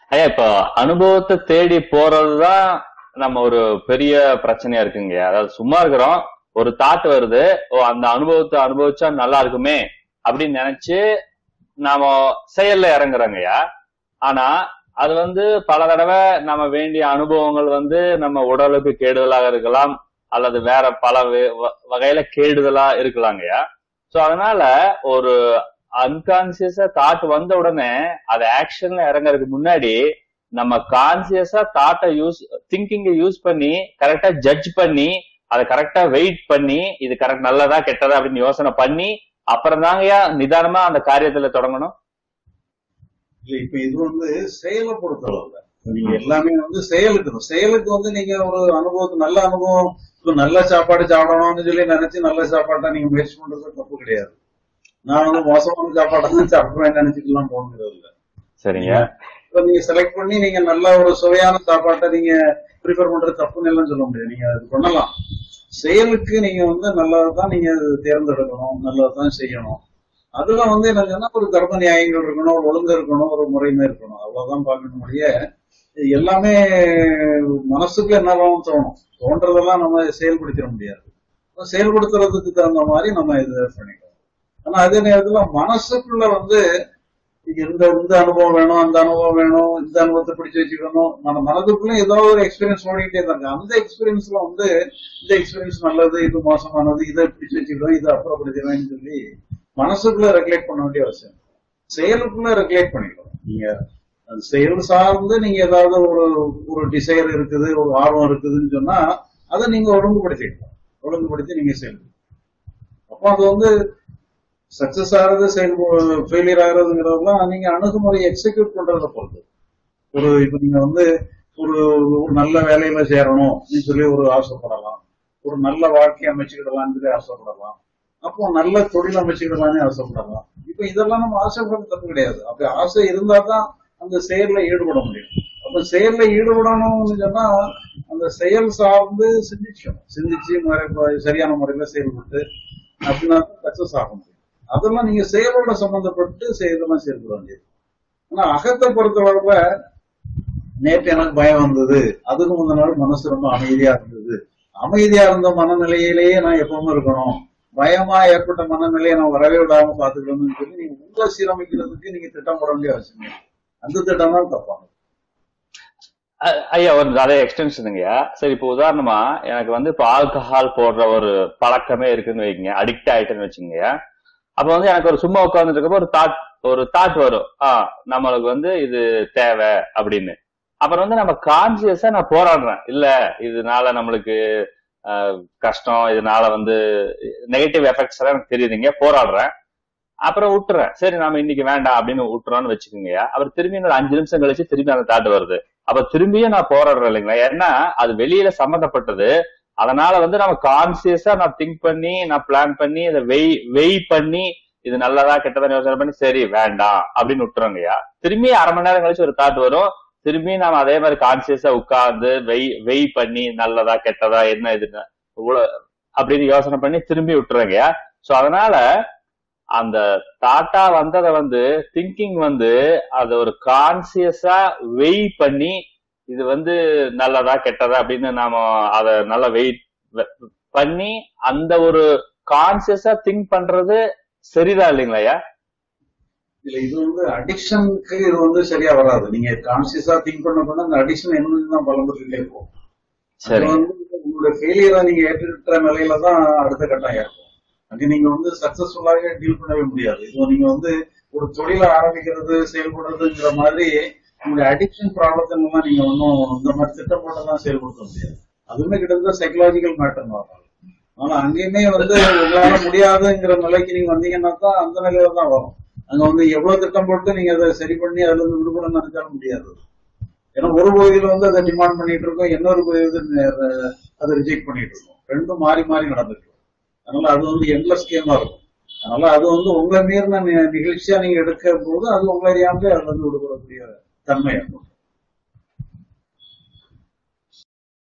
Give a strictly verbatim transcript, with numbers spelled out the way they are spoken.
ஐயா இப்ப அனுபவத்தை தேடி போறதுதான் நம்ம ஒரு பெரிய பிரச்சனையா இருக்குங்க. அதாவது சும்மா இருக்கிறோம், ஒரு தாட் வருது, ஓ அந்த அனுபவத்தை அனுபவிச்சா நல்லா இருக்குமே அப்படின்னு நினைச்சு நாம செயல்ல இறங்குறோங்கய்யா. ஆனா அது வந்து பல தடவை நம்ம வேண்டிய அனுபவங்கள் வந்து நம்ம உடலுக்கு கேடுதலாக இருக்கலாம், அல்லது வேற பல வகையில கேடுதலா இருக்கலாங்கய்யா. சோ அதனால ஒரு அன்கான்சியஸா தாட் வந்த உடனே அது ஆக்ஷன்ல இறங்குறதுக்கு முன்னாடி நம்ம கான்சியஸா தாட்டை யூஸ் திங்கிங்க யூஸ் பண்ணி கரெக்டா ஜட்ஜ் பண்ணி அதை கரெக்டா வெயிட் பண்ணி இது கரெக்ட் நல்லதா கெட்டதா அப்படின்னு யோசனை பண்ணி அப்புறம் தாங்கய்யா நிதானமா அந்த காரியத்துல தொடங்கணும். இப்ப இது வந்து செயலை பொறுத்தளவுல நீங்க எல்லாமே வந்து செயலுக்கு செயலுக்கு வந்து நீங்க ஒரு அனுபவத்து நல்ல அனுபவம் நல்ல சாப்பாடு சாப்பிடணும்னு சொல்லி நினைச்சு நல்ல சாப்பாட்டை நீங்க முயற்சி பண்றது தப்பு கிடையாது. நான் வந்து மோசமான சாப்பாடை தான் சாப்பிடுவேன் நினைச்சுக்கலாம் போகிறது இல்லை. சரிங்க. இப்ப நீங்க செலக்ட் பண்ணி நீங்க நல்ல ஒரு சுவையான சாப்பாட்டை நீங்க ப்ரிஃபர் பண்றது தப்புன்னு எல்லாம் சொல்ல முடியாது. நீங்க அது பண்ணலாம். செயலுக்கு நீங்க வந்து நல்லதான் நீங்க தேர்ந்தெடுக்கணும், நல்லதான் செய்யணும். அதுல வந்து என்னன்னா ஒரு தர்ம நியாயங்கள் இருக்கணும், ஒரு ஒழுங்கு இருக்கணும், ஒரு முறைமை இருக்கணும். அவ்வளவுதான் பார்க்கணும். முடிய எல்லாமே மனசுக்கு என்னதான் தோணும், தோன்றதெல்லாம் நம்ம செயல்படுத்திட முடியாது. செயல்படுத்துறதுக்கு தகுந்த மாதிரி நம்ம இது பண்ணிக்கலாம். ஆனா அதே நேரத்துல மனசுக்குள்ள வந்து இந்த இந்த அனுபவம் வேணும், அந்த அனுபவம் வேணும், இந்த அனுபவத்தை பிடிச்சு வச்சுக்கணும். நம்ம மனதுக்குள்ள ஏதோ ஒரு எக்ஸ்பீரியன்ஸ் ஓடிக்கிட்டே இருந்தாங்க. அந்த எக்ஸ்பீரியன்ஸ்ல வந்து இந்த எக்ஸ்பீரியன்ஸ் நல்லது, இது மோசமானது, இதை பிடிச்சு வச்சுக்கிறோம், இதை அப்புறப்படுத்திடுவேன்னு சொல்லி மனசுக்குள்ள ரெகுலேட் பண்ண வேண்டிய அவசியம். செயலுக்குள்ள ரெகுலேட் பண்ணிக்கலாம். நீங்க அந்த செயல் சார்ந்து நீங்க ஏதாவது ஒரு ஒரு டிசைர் இருக்குது, ஒரு ஆர்வம் இருக்குதுன்னு சொன்னா அதை நீங்க ஒழுங்குபடுத்திக்கலாம். ஒழுங்குபடுத்தி நீங்க செயல்படுத்த அப்போ அது வந்து சக்சஸ் ஆகிறது செயல் ஃபெயிலியர் ஆகிறதுங்கிறதெல்லாம் நீங்க அணுகுமுறை எக்ஸிக்யூட் பண்றதை பொறுத்து. ஒரு இப்ப நீங்க வந்து ஒரு ஒரு நல்ல வேலையில சேரணும் சொல்லி ஒரு ஆசைப்படலாம், ஒரு நல்ல வாழ்க்கையை அமைச்சுக்கிடலாம்னு சொல்லி ஆசைப்படலாம், அப்போ நல்ல தொழில் அமைச்சுக்கிடலான்னு ஆசைப்படலாம். இப்ப இதெல்லாம் நம்ம ஆசைப்படுறது தப்பு கிடையாது. அப்படி ஆசை இருந்தா தான் அந்த செயல்ல ஈடுபட முடியும். அப்ப செயல்ல ஈடுபடணும்னு சொன்னா அந்த செயல் சார்ந்து சிந்திக்கணும். சிந்திச்சு முறை சரியான முறையில செயல்பட்டு அப்படின்னா சக்சஸ் ஆக முடியும். அதெல்லாம் நீங்க செயலோட சம்பந்தப்பட்டு செயலெல்லாம் செயல்பட வேண்டியது. ஆனா அகத்தை பொறுத்தளவுல நேற்று எனக்கு பயம் வந்தது, அதுக்கு முந்தின நாள் மனசு ரொம்ப அமைதியா இருந்தது, அமைதியா இருந்த மனநிலையிலேயே நான் எப்பவுமே இருக்கணும், பயமா ஏற்பட்ட மனநிலையை நான் வரவே விடாம பாத்துக்கணும்னு சொல்லி நீங்க உங்களை சீரமைக்கிறதுக்கு நீங்க திட்டம் போட வேண்டிய அவசியம். அந்த திட்டம் தான் தப்பாங்க. ஐயா ஒரு அதே எக்ஸ்டென்ஷனுங்கய்யா. சரி இப்ப உதாரணமா எனக்கு வந்து இப்ப ஆல்கஹால் போடுற ஒரு பழக்கமே இருக்குன்னு வைங்க, அடிக்ட் ஆயிட்டேன்னு வச்சுங்கய்யா. அப்ப வந்து எனக்கு ஒரு சும்மா உட்கார்ந்துட்டு இருக்கப்போ ஒரு தாட் ஒரு தாட் வரும், ஆஹ் நம்மளுக்கு வந்து இது தேவை அப்படின்னு. அப்புறம் வந்து நம்ம கான்சியஸா நான் போராடுறேன், இல்ல இதனால நம்மளுக்கு ஆஹ் கஷ்டம், இதனால வந்து நெகட்டிவ் எஃபெக்ட்ஸ் எல்லாம் எனக்கு தெரியுதுங்க, போராடுறேன். அப்புறம் விட்டுறேன், சரி நாம இன்னைக்கு வேண்டாம் அப்படின்னு விட்டுறோம்னு வச்சுக்கோங்கய்யா. அப்புறம் திரும்பி ஒரு அஞ்சு நிமிஷம் கழிச்சு திரும்பி அந்த தாட் வருது, அப்ப திரும்பியும் நான் போராடுறேன் இல்லைங்களா? ஏன்னா அது வெளியில சம்பந்தப்பட்டது. அதனால வந்து நம்ம கான்சியஸா நான் திங்க் பண்ணி நான் பிளான் பண்ணி அதை வெய் வெய் பண்ணி இது நல்லதா கெட்டதா யோசனை பண்ணி சரி வேண்டாம் அப்படின்னு விட்டுறோங்கய்யா. திரும்பி அரை மணி நேரம் கழிச்சு ஒரு தாட் வரும், திரும்பி நாம அதே மாதிரி கான்சியஸா உட்கார்ந்து வெய் வெய் பண்ணி நல்லதா கெட்டதா என்ன இதுன்னு அப்படின்னு யோசனை பண்ணி திரும்பி விட்டுறோங்கய்யா. சோ அதனால அந்த தாட்டா வந்ததை வந்து திங்கிங் வந்து அது ஒரு கான்சியஸா வெய் பண்ணி இது வந்து நல்லதா கெட்டதா அப்படின்னு நாம அத நல்லா வெயிட் பண்ணி அந்த ஒரு கான்சியஸா திங்க் பண்றது சரிதான் இல்லைங்களா? இல்ல இது வந்து அடிக்ஷனுக்கு இது வந்து சரியா வராது. நீங்க கான்சியஸா திங்க் பண்ண பண்ண அந்த அடிக்ஷன் என்னன்னு பலம்பட்டுட்டே இருக்கும். சரி வந்து உங்களோட ஃபெயிலியரை நீங்க ஏற்றுக்கிற நிலையில தான் அடுத்த கட்டம் இருக்கும். அங்க நீங்க வந்து சக்சஸ்ஃபுல்லாக டீல் பண்ணவே முடியாது. இது நீங்க வந்து ஒரு தொழிலை ஆரம்பிக்கிறது செயல்படுறதுங்கிற மாதிரி உங்களுடைய அடிக்ஷன் ப்ராப்ளத்தெல்லாம் நீங்க ஒன்றும் இந்த மாதிரி திட்டம் போட்டெல்லாம் செயல்படுத்த முடியாது. அதுவுமே கிட்டத்தட்ட சைக்கலாஜிக்கல் மேட்டர் வரும். ஆனா அங்கேயுமே வந்து உங்களால முடியாதுங்கிற நிலைக்கு நீங்க வந்தீங்கன்னா தான் அந்த நிலையில தான் வரும். அங்க வந்து எவ்வளவு திட்டம் போட்டு நீங்க அதை சரி பண்ணி அதுல இருந்து விடுபட நினைச்சாலும் முடியாது. ஏன்னா ஒரு பகுதியில வந்து அதை டிமாண்ட் பண்ணிட்டு இருக்கோம், இன்னொரு பகுதியில் அதை ரிஜெக்ட் பண்ணிட்டு இருக்கோம். ரெண்டும் மாறி மாறி நடந்துட்டு இருக்கும். அதனால அது வந்து எண்ட்லெஸ் கேமா இருக்கும். அதனால அது வந்து உங்களை மீறின நிகழ்ச்சியா நீங்க எடுக்க போது அது உங்களை அறியாமலே அதுல இருந்து விடுபடக்கூடிய தன்மை இருக்கும்.